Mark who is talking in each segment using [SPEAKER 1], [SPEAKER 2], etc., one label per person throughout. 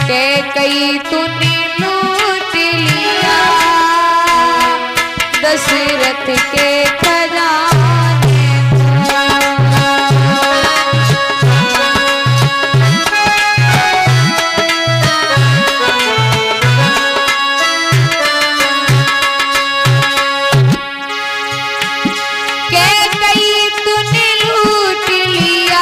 [SPEAKER 1] कैकई तूने लूट लिया दशरथ के खजाने कैकई तूने लूट लिया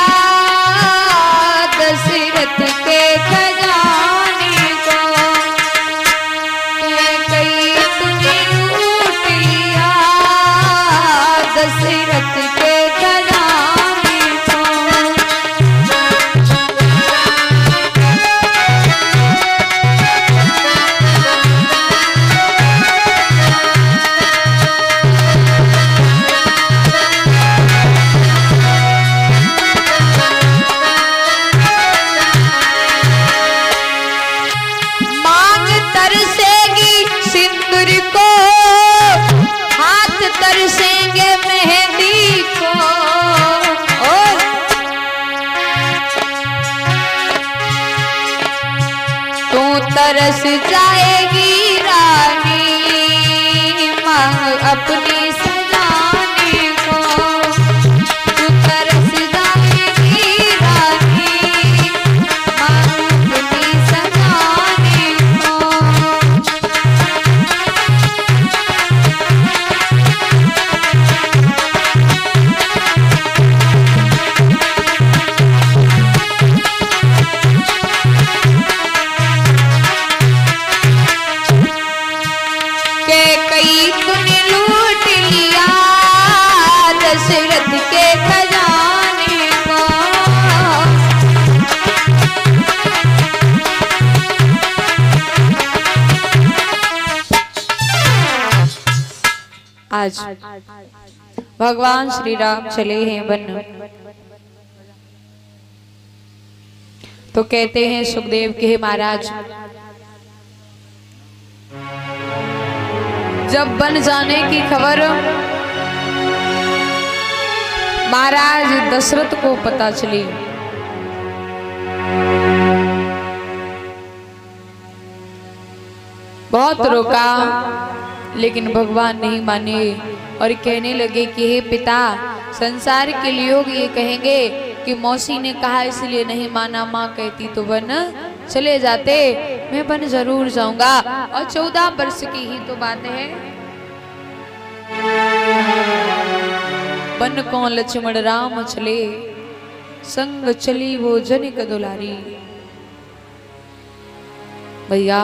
[SPEAKER 1] दशरथ के खजाने को कैकई तूने लूट लिया दशरथ के खजाने को मांग तरसेगी सिंदूर को हाथ तरसेंगे मेहंदी को और तू तरस जाएगी रानी मांग अपनी सजाने को तू तरस जाएगी रानी मांग अपनी सजाने को कैकई तूने लूट लिया दशरथ के खजाने को आज भगवान श्री राम चले हैं वन तो कहते हैं सुखदेव के हे महाराज जब बन जाने की खबर महाराज दशरथ को पता चली बहुत रोका लेकिन भगवान नहीं माने और कहने लगे कि हे पिता संसार के लोग ये कहेंगे कि मौसी ने कहा इसलिए नहीं माना माँ कहती तो वन चले जाते मैं वन जरूर जाऊंगा और 14 वर्ष की ही तो बात है वन को लक्ष्मण राम चले संग चली वो जनिक दुलारी भैया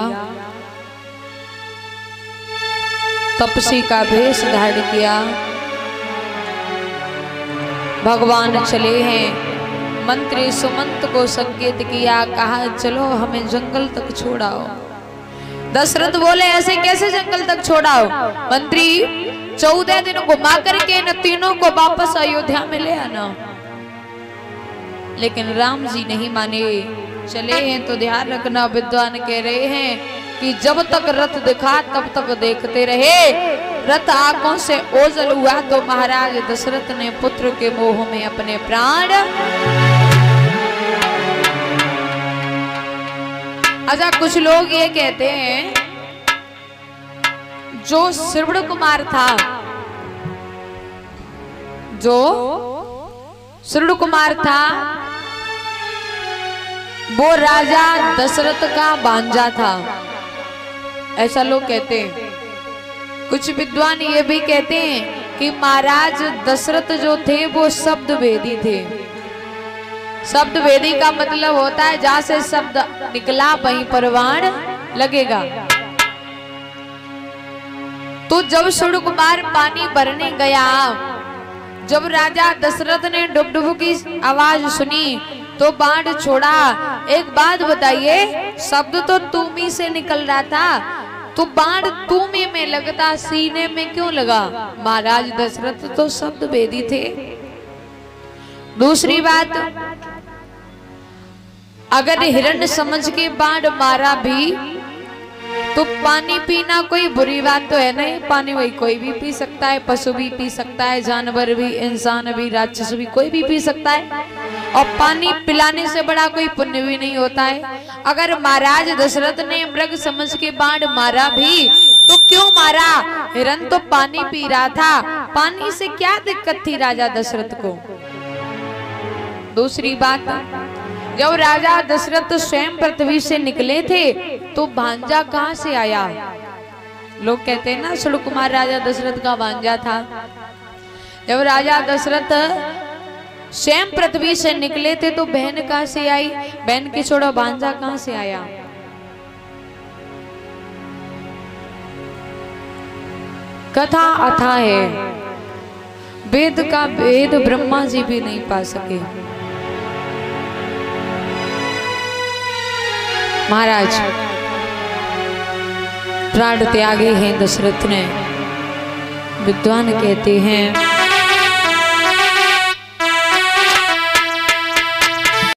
[SPEAKER 1] तपसी का भेष धारण किया भगवान चले हैं मंत्री सुमंत को संकेत किया कहा चलो हमें जंगल तक छोड़ाओ दशरथ बोले ऐसे कैसे जंगल तक छोड़ाओ मंत्री 14 दिन घुमा करके इन तीनों को वापस अयोध्या में ले आना लेकिन राम जी नहीं माने चले हैं तो ध्यान रखना विद्वान कह रहे हैं कि जब तक रथ दिखा तब तक देखते रहे रथ आंखों से ओझल हुआ तो महाराज दशरथ ने पुत्र के मोह में अपने प्राण अच्छा कुछ लोग ये कहते हैं जो श्रवण कुमार था जो श्रवण कुमार था वो राजा दशरथ का भांजा था ऐसा लोग कहते हैं कुछ विद्वान ये भी कहते हैं कि महाराज दशरथ जो थे वो शब्द वेदी थे शब्द वेदी का मतलब होता है जहां से शब्द निकला वहीं पर बाण लगेगा तो जब श्रवण कुमार पानी भरने गया जब राजा दशरथ ने डुबडुब की आवाज सुनी तो बाण छोड़ा एक बात बताइए शब्द तो तुमी से निकल रहा था तो बाण तुमी में लगता सीने में क्यों लगा महाराज दशरथ तो शब्द वेदी थे दूसरी बात अगर हिरण समझ के बाण मारा भी तो पानी पीना कोई बुरी बात तो है नहीं पानी वही कोई भी पी सकता है पशु भी पी सकता है जानवर भी इंसान भी राक्षस भी कोई भी पी सकता है और पानी पिलाने से बड़ा कोई पुण्य भी नहीं होता है। अगर महाराज दशरथ ने मृग समझ के बाण मारा भी तो क्यों मारा? हिरण तो पानी पी रहा था, पानी से क्या दिक्कत थी राजा दशरथ को? दूसरी बात, जब राजा दशरथ स्वयं पृथ्वी से निकले थे तो भांजा कहां से आया? लोग कहते हैं ना सुड़ कुमार राजा दशरथ का भांजा था। जब राजा दशरथ स्वयं पृथ्वी से निकले थे तो बहन कहां से आई? बहन की छोड़ा भांजा कहां से आया? कथा अथा है, वेद का वेद ब्रह्मा जी भी नहीं पा सके। महाराज प्राण त्यागे हैं दशरथ ने। विद्वान कहते हैं